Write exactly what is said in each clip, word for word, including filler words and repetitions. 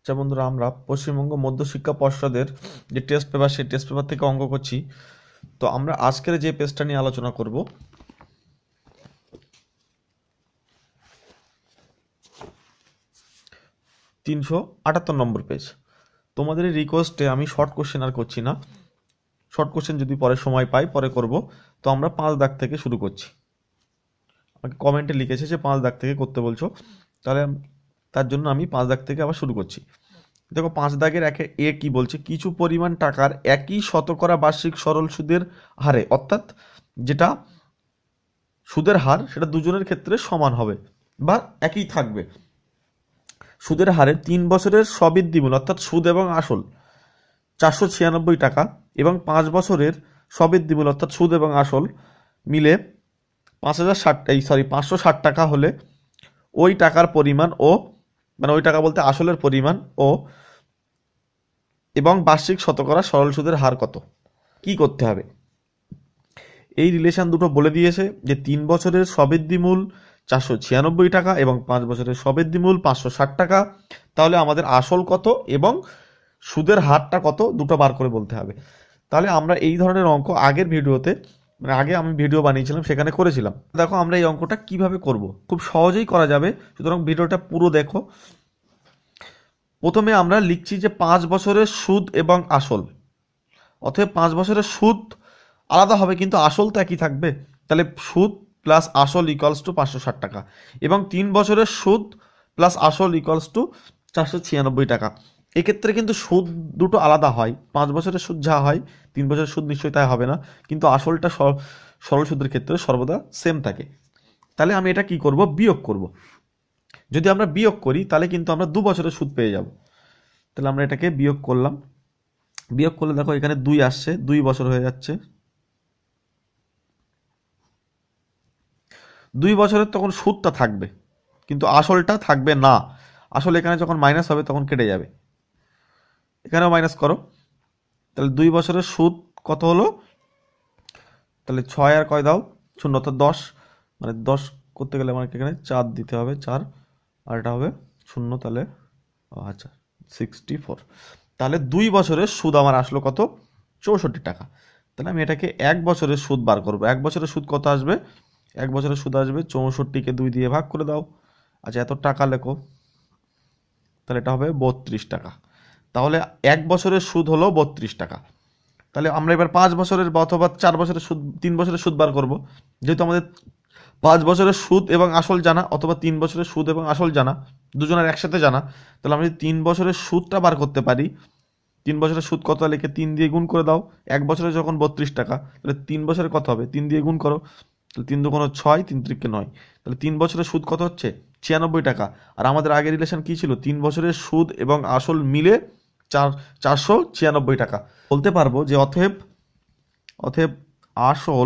আচ্ছা বন্ধুরা, আমরা পশ্চিমবঙ্গ মধ্যশিক্ষা পর্ষদের যে টেস্ট পেপার সেই টেস্ট পেপার থেকে অঙ্ক করছি। তো আমরা আজকের যে পেজটা নিয়ে আলোচনা করব, তিনশো আটাত্তর নম্বর পেজ। তোমাদের এই রিকোয়েস্টে আমি শর্ট কোশ্চেন আর করছি না। শর্ট কোশ্চেন যদি পরে সময় পাই পরে করব। তো আমরা পাঁচ দাগ থেকে শুরু করছি। আমাকে কমেন্টে লিখেছে যে পাঁচ দাগ থেকে করতে বলছো, তাহলে তার জন্য আমি পাঁচ দাগ থেকে আবার শুরু করছি। দেখো, পাঁচ দাগের একে এ কি বলছে, কিছু পরিমাণ টাকার একই শতকরা বার্ষিক সরল সুদের হারে, অর্থাৎ যেটা সুদের হার সেটা দুজনের ক্ষেত্রে সমান হবে বা একই থাকবে। সুদের হারে তিন বছরের সবৃদ্ধিমূল অর্থাৎ সুদ এবং আসল চারশো ছিয়ানব্বই টাকা এবং পাঁচ বছরের সবৃদ্ধিমূল অর্থাৎ সুদ এবং আসল মিলে পাঁচ হাজার ষাট এই সরি পাঁচশো ষাট টাকা হলে ওই টাকার পরিমাণ ও মানে ওই টাকা বলতে আসলের পরিমাণ ও এবং বার্ষিক শতকরা সরল সুদের হার কত, কি করতে হবে? এই রিলেশন দুটো বলে দিয়েছে যে তিন বছরের সবৃদ্ধিমূল চারশো ছিয়ানব্বই টাকা এবং পাঁচ বছরের সবৃদ্ধিমূল পাঁচশো ষাট টাকা। তাহলে আমাদের আসল কত এবং সুদের হারটা কত দুটো বার করে বলতে হবে। তাহলে আমরা এই ধরনের অঙ্ক আগের ভিডিওতে, মানে আগে আমি ভিডিও বানিয়েছিলাম সেখানে করেছিলাম। দেখো আমরা এই অঙ্কটা কিভাবে করব, খুব সহজেই করা যাবে, সুতরাং ভিডিওটা পুরো দেখো। প্রথমে আমরা লিখছি যে পাঁচ বছরের সুদ এবং আসল, অতএব পাঁচ বছরের সুদ আলাদা হবে কিন্তু আসল তো একই থাকবে। তাহলে সুদ প্লাস আসল ইকুয়ালস টু পাঁচশো ষাট টাকা এবং তিন বছরের সুদ প্লাস আসল ইকুয়ালস টু চারশো ছিয়ানব্বই টাকা। এক্ষেত্রে কিন্তু সুদ দুটো আলাদা হয়, পাঁচ বছরের সুদ যা হয় তিন বছরের সুদ নিশ্চয়ই তাই হবে না, কিন্তু আসলটা সরল সুদের ক্ষেত্রে সর্বদা সেম থাকে। তাহলে আমি এটা কি করব, বিয়োগ করব। যদি আমরা বিয়োগ করি তাহলে কিন্তু আমরা দু বছরের সুদ পেয়ে যাব। তাহলে আমরা এটাকে বিয়োগ করলাম। বিয়োগ করলে দেখো এখানে দুই আসছে, দুই বছর হয়ে যাচ্ছে। দুই বছরের তখন সুদটা থাকবে কিন্তু আসলটা থাকবে না। আসলে এখানে যখন মাইনাস হবে তখন কেটে যাবে, এখানেও মাইনাস করো। তাহলে দুই বছরের সুদ কত হলো, তাহলে ছয় আর কয় দাও শূন্য, অর্থাৎ দশ, মানে দশ করতে গেলে আমাকে এখানে চার দিতে হবে, চার আর এটা হবে শূন্য, তাহলে আচ্ছা সিক্সটি ফোর। তাহলে দুই বছরের সুদ আমার আসলো কত, চৌষট্টি টাকা। তাহলে আমি এটাকে এক বছরের সুদ বার করবো। এক বছরের সুদ কত আসবে, এক বছরের সুদ আসবে চৌষট্টিকে দুই দিয়ে ভাগ করে দাও। আচ্ছা এত টাকা লেখো, তাহলে এটা হবে বত্রিশ টাকা। তাহলে এক বছরের সুদ হলো বত্রিশ টাকা। তাহলে আমরা এবার পাঁচ বছরের অথবা চার বছরের সুদ, তিন বছরের সুদ বার করব। যেহেতু আমাদের পাঁচ বছরের সুদ এবং আসল জানা অথবা তিন বছরের সুদ এবং আসল জানা, দুজনের একসাথে জানা, তাহলে আমি তিন বছরের সুদটা বার করতে পারি। তিন বছরের সুদ কত লিখে তিন দিয়ে গুণ করে দাও। এক বছরে যখন বত্রিশ টাকা, তাহলে তিন বছরে কত হবে, তিন দিয়ে গুণ করো। তাহলে তিন দুগুণ ছয়, তিন ত্রিকে নয়। তাহলে তিন বছরের সুদ কত হচ্ছে, ছিয়ানব্বই টাকা। আর আমাদের আগের রিলেশন কি ছিল, তিন বছরের সুদ এবং আসল মিলে চার চারশো ছিয়ানব্বই টাকা। বলতে পারবো যে অতএব অতএব আসল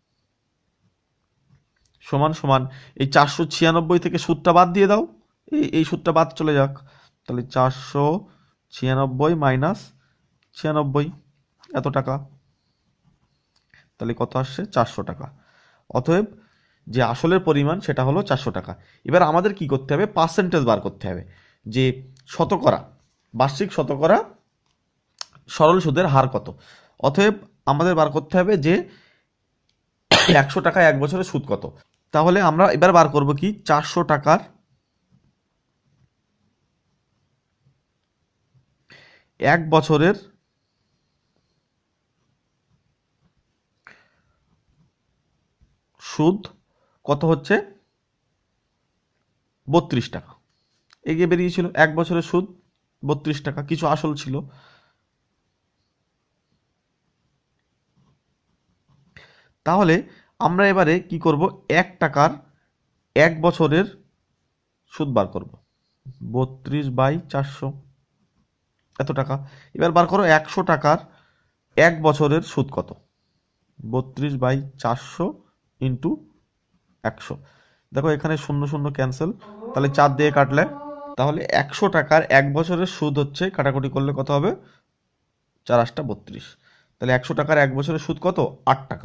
সমান সমান এই চারশো ছিয়ানব্বই থেকে সুদটা বাদ দিয়ে দাও, এই এই সুদটা বাদ চলে যাক। তাহলে চারশো ছিয়ানব্বই মাইনাস ছিয়ানব্বই, এত টাকা। তাহলে কত আসছে, চারশো টাকা। অতএব যে আসলের পরিমাণ সেটা হলো চারশো টাকা। এবার আমাদের কি করতে হবে, পার্সেন্টেজ বার করতে হবে, যে শতকরা বার্ষিক শতকরা সরল সুদের হার কত। অতএব আমাদের বার করতে হবে যে একশো টাকায় এক বছরের সুদ কত। তাহলে আমরা এবার বার করব কি, চারশো টাকার এক বছরের সুদ কত হচ্ছে, বত্রিশ টাকা। এগিয়ে বেরিয়েছিল এক বছরের সুদ বত্রিশ টাকা, কিছু আসল ছিল। তাহলে আমরা এবারে কি করব, এক টাকার এক বছরের সুদ বার করব। বত্রিশ বাই চারশো, এত টাকা। এবার বার করো একশো টাকার এক বছরের সুদ কত, বত্রিশ বাই চারশো ইন্টু একশো। দেখো এখানে শূন্য শূন্য ক্যান্সেল, তাহলে চার দিয়ে কাটলে, তাহলে একশো টাকার এক বছরের সুদ হচ্ছে, কাটাকুটি করলে কত হবে, চার আটটা বত্রিশ। তাহলে একশো টাকার এক বছরের সুদ কত, আট টাকা।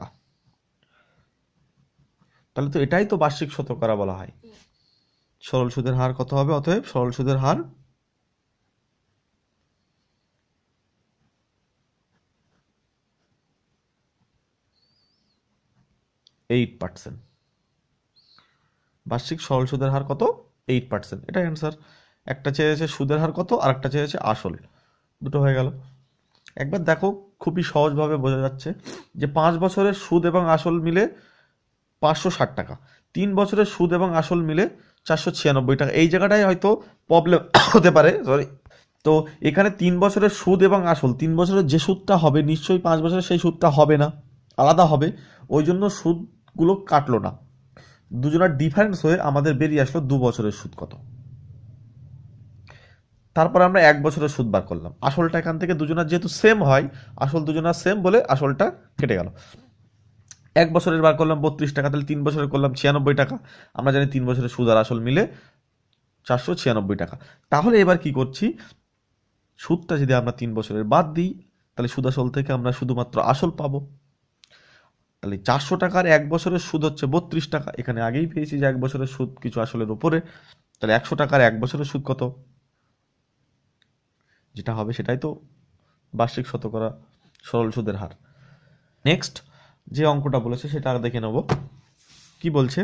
তাহলে তো এটাই তো বার্ষিক শতকরা বলা হয়। সরল সুদের হার কত হবে, অতএব সরল সুদের হার এইট পার্সেন্ট। বার্ষিক সরল সুদের হার কত? Eight percent. এটা অ্যান্সার। একটা চেয়েছে সুদের হার কত, আর একটা চেয়েছে আসল। দুটো হয়ে গেল। একবার দেখো, খুবই সহজভাবে বোঝা যাচ্ছে যে পাঁচ বছরের সুদ এবং আসল মিলে পাঁচশো ষাট টাকা, তিন বছরের সুদ এবং আসল মিলে চারশো ছিয়ানব্বই টাকা। এই জায়গাটায় হয়তো প্রবলেম হতে পারে, সরি। তো এখানে তিন বছরের সুদ এবং আসল, তিন বছরের যে সুদটা হবে নিশ্চয়ই পাঁচ বছরের সেই সুদটা হবে না, আলাদা হবে। ওই জন্য সুদগুলো কাটলো না, দুজনের ডিফারেন্স হয়ে আমাদের বেরিয়ে আসলো দু বছরের সুদ কত। তারপর আমরা এক বছরের সুদ বার করলাম। আসলটা এখান থেকে দুজনের যেহেতু সেম হয়, আসল দুজনের সেম বলে আসলটা কেটে গেল। এক বছরের বার করলাম বত্রিশ টাকা, তাহলে তিন বছরের করলাম ছিয়ানব্বই টাকা। আমরা জানি তিন বছরের সুদ আর আসল মিলে চারশো ছিয়ানব্বই টাকা। তাহলে এবার কি করছি, সুদটা যদি আমরা তিন বছরের বাদ দিই, তাহলে সুদ আসল থেকে আমরা শুধুমাত্র আসল পাবো। তাহলে চারশো টাকার এক বছরের সুদ হচ্ছে বত্রিশ টাকা। এখানে আগেই পেয়েছি যে এক বছরের সুদ কিছু আসলের উপরে। তাহলে একশো টাকার এক বছরের সুদ কত? যেটা হবে সেটাই তো বার্ষিক শতকরা সরল সুদের হার। নেক্সট যে অঙ্কটা বলেছে সেটা দেখে নেব। কি বলছে?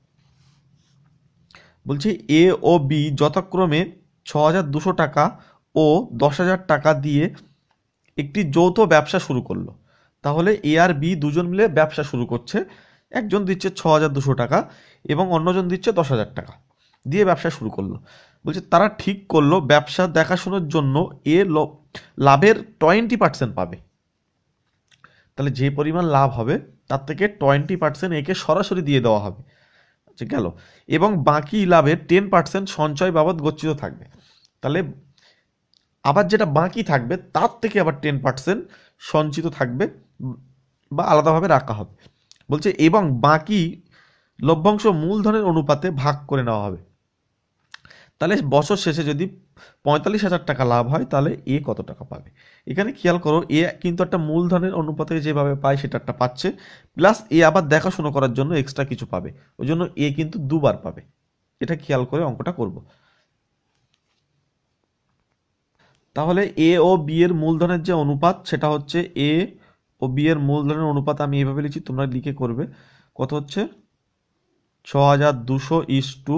বলছে এ ও বি যথাক্রমে ছ হাজার দুশো টাকা ও দশ হাজার টাকা দিয়ে একটি যৌথ ব্যবসা শুরু করলো। তাহলে এ আর বি দুজন মিলে ব্যবসা শুরু করছে। একজন দিচ্ছে ছ হাজার দুশো টাকা এবং অন্যজন দিচ্ছে দশ হাজার টাকা দিয়ে ব্যবসা শুরু করলো। বলছে তারা ঠিক করলো ব্যবসা দেখাশোনার জন্য এ লাভের টোয়েন্টি পার্সেন্ট পাবে। তাহলে যে পরিমাণ লাভ হবে তার থেকে টোয়েন্টি পার্সেন্ট একে সরাসরি দিয়ে দেওয়া হবে, আচ্ছা গেল। এবং বাকি লাভের টেন পার্সেন্ট সঞ্চয় বাবদ গচ্ছিত থাকবে। তাহলে আবার যেটা বাকি থাকবে তার থেকে আবার টেন পার্সেন্ট সঞ্চিত থাকবে বা আলাদাভাবে রাখা হবে। বলছে এবং বাকি লভ্যাংশ মূলধনের অনুপাতে ভাগ করে নেওয়া হবে। তাহলে বছর শেষে যদি পঁয়তাল্লিশ হাজার টাকা লাভ হয় তাহলে এ কত টাকা পাবে? এখানে খেয়াল করো, এ কিন্তু একটা মূলধনের অনুপাতে যেভাবে পায় সেটা একটা পাচ্ছে, প্লাস এ আবার দেখাশোনা করার জন্য এক্সট্রা কিছু পাবে। ওই জন্য এ কিন্তু দুবার পাবে। এটা খেয়াল করে অঙ্কটা করব। তাহলে এ ও বি এর মূলধনের যে অনুপাত সেটা হচ্ছে, এ ও বি এর মূলধনের অনুপাত আমি এইভাবে লিখছি, তোমরা লিখে করবে। কত হচ্ছে? ছ হাজার দুশো ইস টু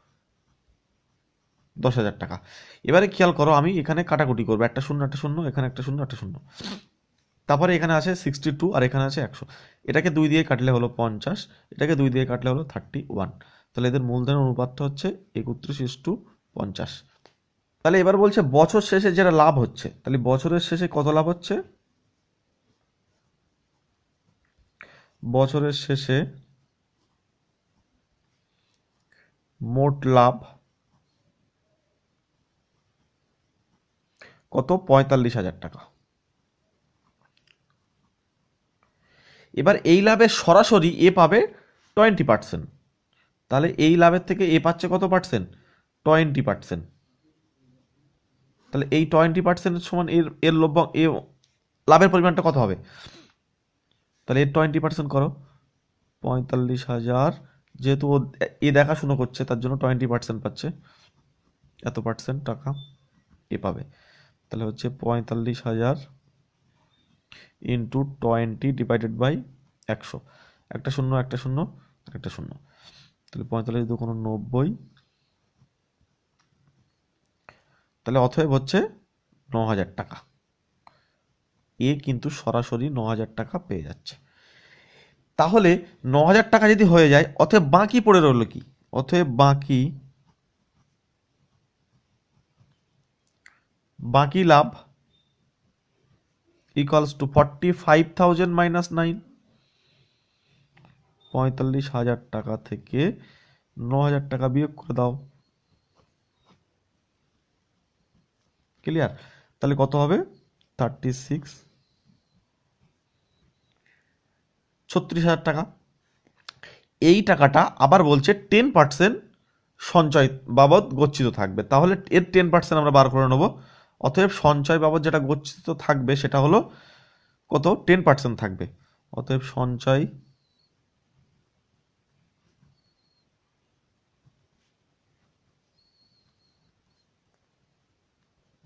দশ হাজার টাকা। এবারে খেয়াল করো, আমি এখানে কাটাকুটি করবো, একটা শূন্য একটা শূন্য, এখানে একটা শূন্য একটা শূন্য, তারপরে এখানে আছে সিক্সটি টু আর এখানে আছে একশো। এটাকে দুই দিয়ে কাটলে হলো পঞ্চাশ, এটাকে দুই দিয়ে কাটলে হলো থার্টি ওয়ান। তাহলে এদের মূলধনের অনুপাতটা হচ্ছে একত্রিশ ইস টু পঞ্চাশ। তাহলে এবার বলছে বছর শেষে যেটা লাভ হচ্ছে, তাহলে বছরের শেষে কত লাভ হচ্ছে? বছরের শেষে মোট লাভ কত? পঁয়তাল্লিশ হাজার টাকা। এবার এই লাভের সরাসরি এ পাবে টোয়েন্টি পার্সেন্ট। তাহলে এই লাভের থেকে এ পাচ্ছে কত পার্সেন্ট? Twenty percent. তাহলে এই টোয়েন্টি পার্সেন্টের সমান এর এর লভ্য এ লাভের পরিমাণটা কত হবে? তাহলে এর টোয়েন্টি পার্সেন্ট করো, পঁয়তাল্লিশ হাজার, যেহেতু ও এ দেখাশুনো করছে তার জন্য টোয়েন্টি পার্সেন্ট পাচ্ছে, এত পার্সেন্ট টাকা এ পাবে। তাহলে হচ্ছে পঁয়তাল্লিশ হাজার ইন্টু টোয়েন্টি ডিভাইডেড বাই একশো, একটা শূন্য একটা শূন্য একটা শূন্য, তাহলে পঁয়তাল্লিশ দু কোনো নব্বই। তাহলে অতএব হচ্ছে ন হাজার টাকা। এ কিন্তু সরাসরি ন হাজার টাকা পেয়ে যাচ্ছে। তাহলে ন হাজার টাকা যদি হয়ে যায়, অতএব বাকি পড়ে রইল কি? অতএব বাকি বাকি লাভ equals to forty five thousand minus nine. পঁয়তাল্লিশ হাজার টাকা থেকে ন হাজার টাকা বিয়োগ করে দাও। ক্লিয়ার? তাহলে কত হবে? থার্টি সিক্স, ছত্রিশ হাজার টাকা। এই টাকাটা আবার বলছে টেন পার্সেন্ট সঞ্চয় বাবদ গচ্ছিত থাকবে। তাহলে এর টেন পার্সেন্ট আমরা বার করে নেব। অতএব সঞ্চয় বাবদ যেটা গচ্ছিত থাকবে সেটা হলো কত? টেন পার্সেন্ট থাকবে। অতএব সঞ্চয়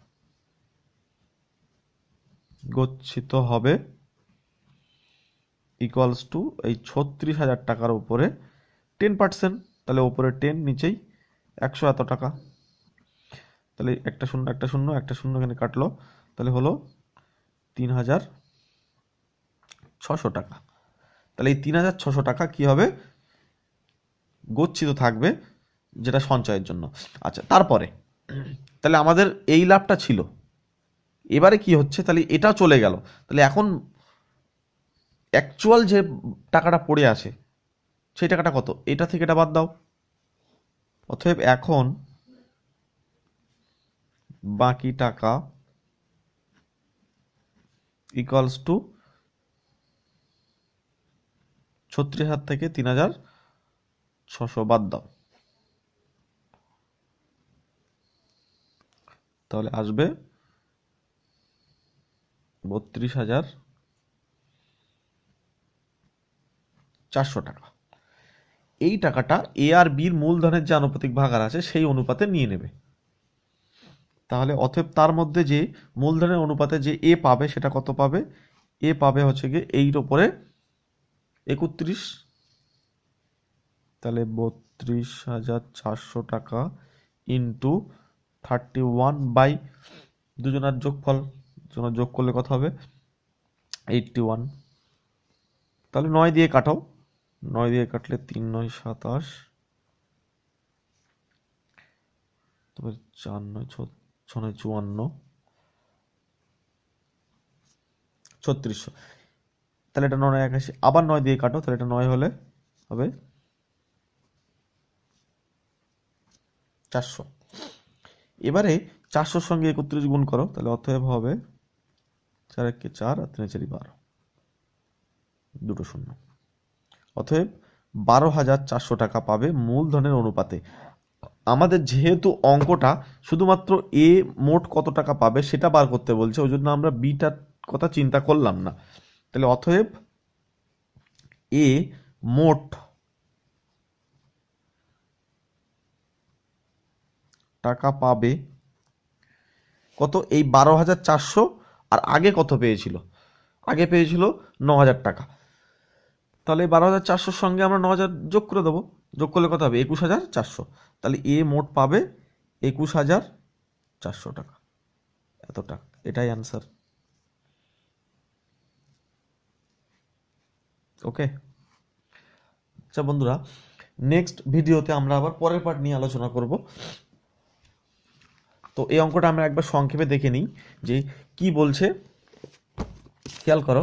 গচ্ছিত হবে ইকুয়ালস টু এই ছত্রিশ হাজার টাকার উপরে টেন পার্সেন্ট, তাহলে উপরে টেন নিচেই একশো এত টাকা, তাহলে একটা শূন্য একটা শূন্য একটা শূন্য এখানে কাটলো, তাহলে হলো তিন হাজার ছশো টাকা। তাহলে এই তিন হাজার ছশো টাকা কি হবে, গচ্ছিত থাকবে, যেটা সঞ্চয়ের জন্য। আচ্ছা, তারপরে তাহলে আমাদের এই লাভটা ছিল, এবারে কি হচ্ছে, তাহলে এটা চলে গেল, তাহলে এখন অ্যাকচুয়াল যে টাকাটা পড়ে আছে সেই টাকাটা কত, এটা থেকে এটা বাদ দাও। অতএব এখন বাকি টাকা ইকুয়ালস টু ছত্রিশ হাজার থেকে তিন হাজার ছশো বাদ দাও, তাহলে আসবে বত্রিশ হাজার চারশো টাকা। এই টাকাটা এ আর বির মূলধনের যে আনুপাতিক ভাগার আছে সেই অনুপাতে নিয়ে নেবে। তাহলে অতএব তার মধ্যে যে মূলধনের অনুপাতে যে এ পাবে সেটা কত পাবে, এ পাবে হচ্ছে গিয়ে এইর ওপরে একত্রিশ, তাহলে বত্রিশ হাজার চারশো টাকা ইন্টু থার্টি ওয়ান বাই দুজনের যোগফল, দুজনের যোগ করলে কত হবে এইটটি ওয়ান, তাহলে নয় দিয়ে কাটাও, নয় দিয়ে কাটলে তিন নয় সাতাশ, তবে চার নয় ছ নয় চুয়ান্ন, ছত্রিশশো, তাহলে এটা নয় একাশি, আবার নয় দিয়ে কাটো, তাহলে এটা নয় হলে হবে চারশো। এবারে চারশোর সঙ্গে একত্রিশ গুণ করো, তাহলে অতএব হবে চার একে চার আর তিন চারি বারো, দুটো শূন্য, অতএব বারো হাজার চারশো টাকা পাবে মূলধনের অনুপাতে। আমাদের যেহেতু অঙ্কটা শুধুমাত্র এ মোট কত টাকা পাবে সেটা বার করতে বলছে, ওই জন্য আমরা বিটার কথা চিন্তা করলাম না। তাহলে অতএব এ মোট টাকা পাবে কত, এই বারো হাজার চারশো, আর আগে কত পেয়েছিল, আগে পেয়েছিল ন হাজার টাকা, তাহলে বারো হাজার চারশোর সঙ্গে আমরা ন হাজার যোগ করে দেবো, যোগ করলে কত হবে একুশ হাজার চারশো, তাহলে এ মোট পাবে একুশ হাজার চারশো টাকা, এত টাকা, এটাই অ্যান্সার। ওকে, আচ্ছা বন্ধুরা, নেক্সট ভিডিওতে আমরা আবার পরের পার্ট নিয়ে আলোচনা করব। তো এই অঙ্কটা আমরা একবার সংক্ষেপে দেখে নিই যে কি বলছে, খেয়াল করো।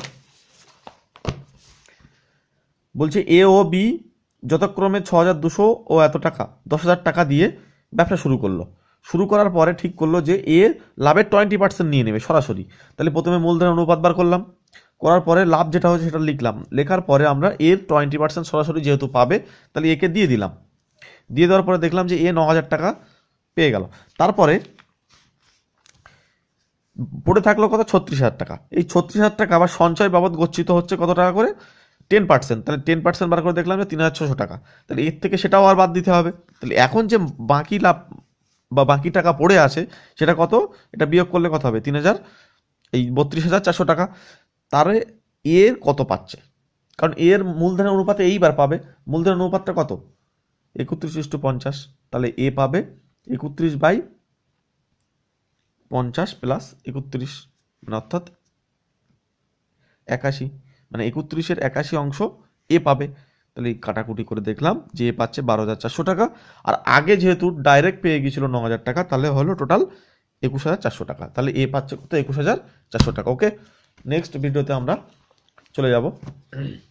বলছে এ ও বি যথাক্রমে ছ হাজার দুশো ও এত টাকা দশ হাজার টাকা দিয়ে ব্যবসা শুরু করলো। শুরু করার পরে ঠিক করলো যে এ লাভের টোয়েন্টি পার্সেন্ট নিয়ে নেবে সরাসরি। তাহলে প্রথমে মূলধনের অনুপাত বার করলাম, করার পরে লাভ যেটা হচ্ছে সেটা লিখলাম, লেখার পরে আমরা এর টোয়েন্টি পার্সেন্ট সরাসরি যেহেতু পাবে তাহলে একে দিয়ে দিলাম, দিয়ে দেওয়ার পরে দেখলাম যে এ ন হাজার টাকা পেয়ে গেল। তারপরে পড়ে থাকলো কত, ছত্রিশ হাজার টাকা। এই ছত্রিশ হাজার টাকা আবার সঞ্চয় বাবদ গচ্ছিত হচ্ছে কত টাকা করে, টেন পার্সেন্ট, তাহলে টেন পার্সেন্ট বার করে দেখলাম যে তিন হাজার ছশো টাকা, তাহলে এর থেকে সেটাও আর বাদ দিতে হবে। তাহলে এখন যে বাকি লাভ বা বাকি টাকা পড়ে আছে সেটা কত, এটা বিয়োগ করলে কত হবে তিন হাজার এই বত্রিশ হাজার চারশো টাকা। তারে এর কত পাচ্ছে, কারণ এর মূলধনের অনুপাতে এইবার পাবে, মূলধনের অনুপাতটা কত একত্রিশ ইস্টু পঞ্চাশ, তাহলে এ পাবে একত্রিশ বাই পঞ্চাশ প্লাস একত্রিশ, মানে অর্থাৎ একাশি, মানে একত্রিশের একাশি অংশ এ পাবে। তাহলে কাটাকুটি করে দেখলাম যে এ পাচ্ছে বারো হাজার চারশো টাকা, আর আগে যেহেতু ডাইরেক্ট পেয়ে গিয়েছিল ন হাজার টাকা, তাহলে হলো টোটাল একুশ হাজার চারশো টাকা। তাহলে এ পাচ্ছে কত, একুশ হাজার চারশো টাকা। ওকে, নেক্সট ভিডিওতে আমরা চলে যাব।